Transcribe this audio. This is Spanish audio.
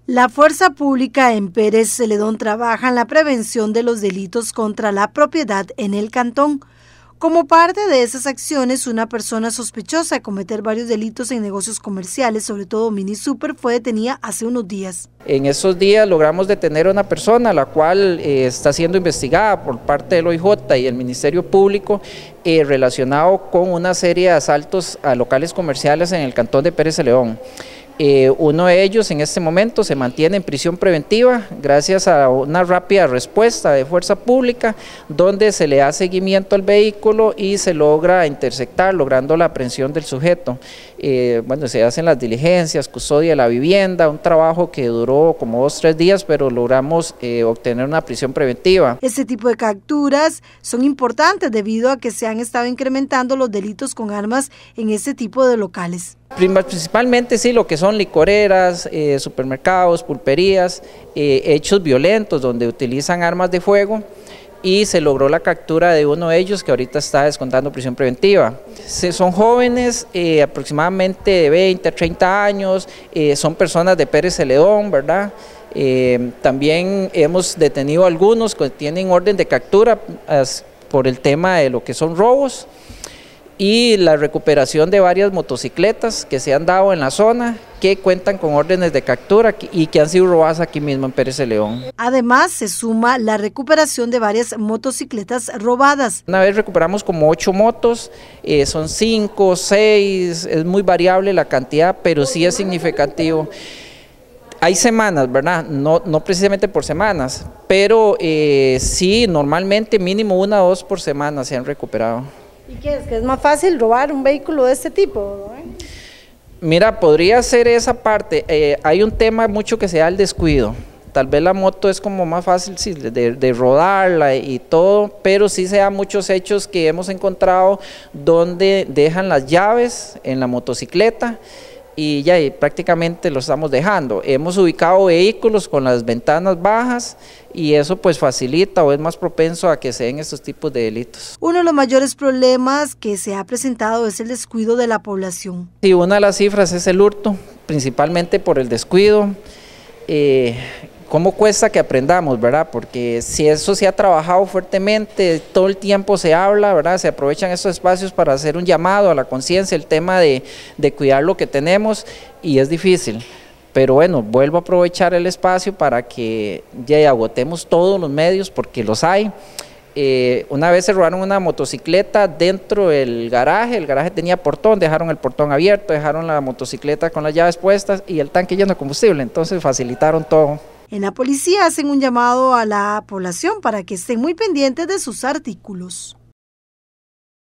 La Fuerza Pública en Pérez Celedón trabaja en la prevención de los delitos contra la propiedad en el cantón. Como parte de esas acciones, una persona sospechosa de cometer varios delitos en negocios comerciales, sobre todo mini super, fue detenida hace unos días. En esos días logramos detener a una persona, la cual está siendo investigada por parte del OIJ y el Ministerio Público relacionado con una serie de asaltos a locales comerciales en el cantón de Pérez Celedón. Uno de ellos en este momento se mantiene en prisión preventiva gracias a una rápida respuesta de Fuerza Pública, donde se le da seguimiento al vehículo y se logra interceptar, logrando la aprehensión del sujeto. Se hacen las diligencias, custodia de la vivienda, un trabajo que duró como 2 o 3 días, pero logramos obtener una prisión preventiva. Este tipo de capturas son importantes debido a que se han estado incrementando los delitos con armas en este tipo de locales. Principalmente sí, lo que son licoreras, supermercados, pulperías, hechos violentos donde utilizan armas de fuego, y se logró la captura de uno de ellos que ahorita está descontando prisión preventiva. Son jóvenes aproximadamente de 20 a 30 años, son personas de Pérez Celedón, ¿verdad? También hemos detenido a algunos que tienen orden de captura por el tema de lo que son robos, y la recuperación de varias motocicletas que se han dado en la zona, que cuentan con órdenes de captura y que han sido robadas aquí mismo en Pérez Celedón. Además, se suma la recuperación de varias motocicletas robadas. Una vez recuperamos como 8 motos, son 5, 6, es muy variable la cantidad, pero sí es significativo. Hay semanas, ¿verdad? No precisamente por semanas, pero sí, normalmente mínimo 1 o 2 por semana se han recuperado. ¿Y qué es? ¿Que es más fácil robar un vehículo de este tipo? Mira, podría ser esa parte. Hay un tema mucho que se da el descuido. Tal vez la moto es como más fácil sí, de rodarla y todo, pero sí se dan muchos hechos que hemos encontrado donde dejan las llaves en la motocicleta y ya prácticamente lo estamos dejando. Hemos ubicado vehículos con las ventanas bajas y eso pues facilita o es más propenso a que se den estos tipos de delitos. Uno de los mayores problemas que se ha presentado es el descuido de la población. Sí, una de las cifras es el hurto, principalmente por el descuido. ¿Cómo cuesta que aprendamos, verdad? Porque si eso se ha trabajado fuertemente, todo el tiempo se habla, ¿verdad? Se aprovechan estos espacios para hacer un llamado a la conciencia, el tema de cuidar lo que tenemos, y es difícil. Pero bueno, vuelvo a aprovechar el espacio para que ya agotemos todos los medios, porque los hay. Una vez se robaron una motocicleta dentro del garaje, el garaje tenía portón, dejaron el portón abierto, dejaron la motocicleta con las llaves puestas y el tanque lleno de combustible, entonces facilitaron todo. En la policía hacen un llamado a la población para que estén muy pendientes de sus artículos.